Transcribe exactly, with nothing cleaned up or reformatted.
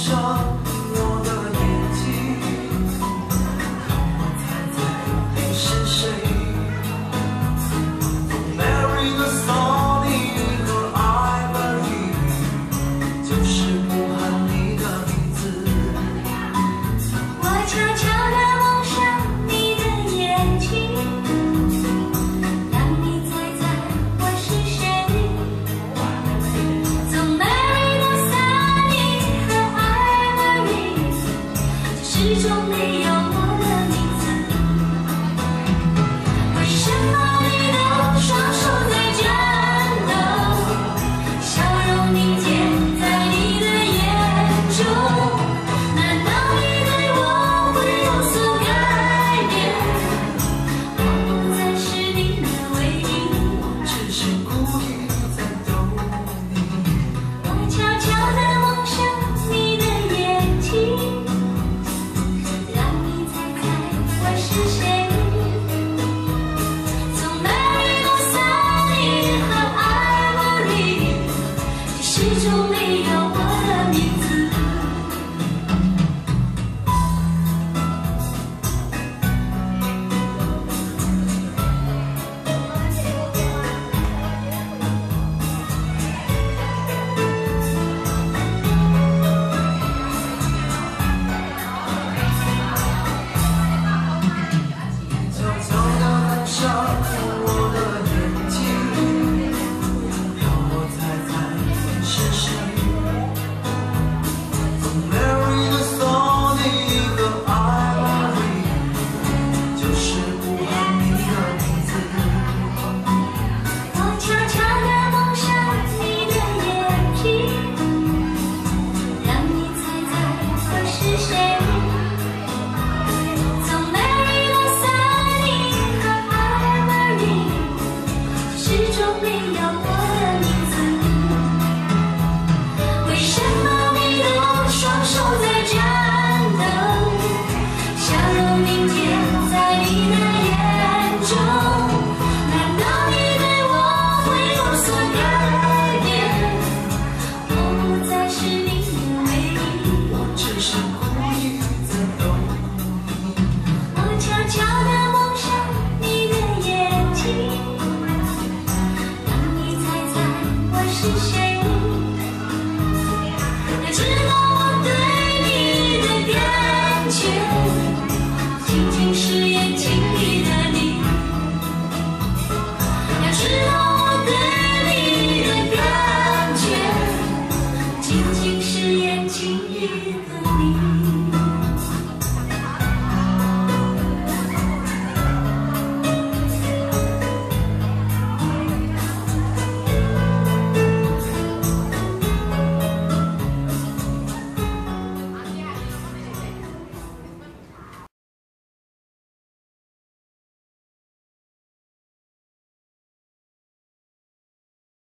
上我的眼睛，让我猜猜你是谁。Mary 的 Sonny 和 Ivory 就是不喊你的名字。 我悄悄地蒙上你的眼睛，让你猜猜我是谁。从 Mary 到 Sunny 和 Ivory， 始终没有我的名字。为什么你的双手在颤抖，笑容凝结在你的眼中？难道你对我会有所改变？我不再是你的唯一， 只是故意在逗你。 我悄悄地蒙上你的眼睛，让你猜猜我是谁。